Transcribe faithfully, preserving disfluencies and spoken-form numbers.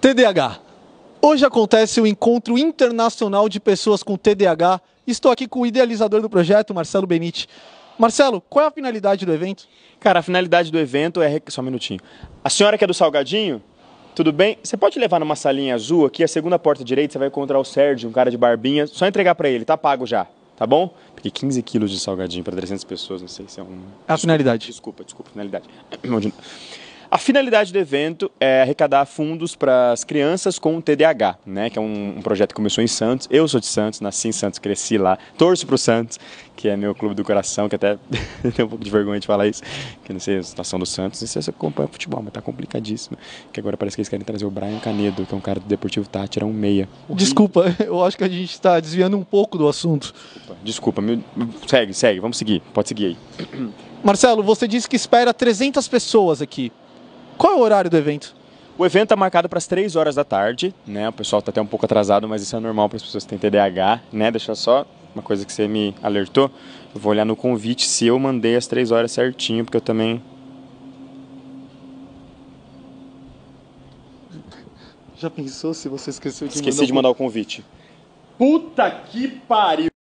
T D A H. Hoje acontece o Encontro Internacional de Pessoas com T D A H. Estou aqui com o idealizador do projeto, Marcelo Benite. Marcelo, qual é a finalidade do evento? Cara, a finalidade do evento é... Só um minutinho. A senhora que é do Salgadinho, tudo bem? Você pode levar numa salinha azul aqui, a segunda porta direita, você vai encontrar o Sérgio, um cara de barbinha. Só entregar pra ele, tá pago já, tá bom? Porque quinze quilos de salgadinho para trezentas pessoas, não sei se é um... É a finalidade. Desculpa, desculpa, finalidade. A finalidade do evento é arrecadar fundos para as crianças com T D A H, né? Que é um, um projeto que começou em Santos. Eu sou de Santos, nasci em Santos, cresci lá. Torço para o Santos, que é meu clube do coração, que até tenho um pouco de vergonha de falar isso, que não sei a situação do Santos. Não sei se você acompanha futebol, mas tá complicadíssimo. Que agora parece que eles querem trazer o Brian Canedo, que é um cara do Deportivo Tátira, um meia. Desculpa, eu acho que a gente está desviando um pouco do assunto. Desculpa, desculpa me... segue, segue, vamos seguir, pode seguir aí. Marcelo, você disse que espera trezentas pessoas aqui. Qual é o horário do evento? O evento está marcado para as três horas da tarde, né? O pessoal está até um pouco atrasado, mas isso é normal para as pessoas que têm T D A H, né? Deixa só uma coisa que você me alertou. Eu vou olhar no convite se eu mandei as três horas certinho, porque eu também... Já pensou se você esqueceu de Esqueci mandar de mandar o convite. Puta que pariu!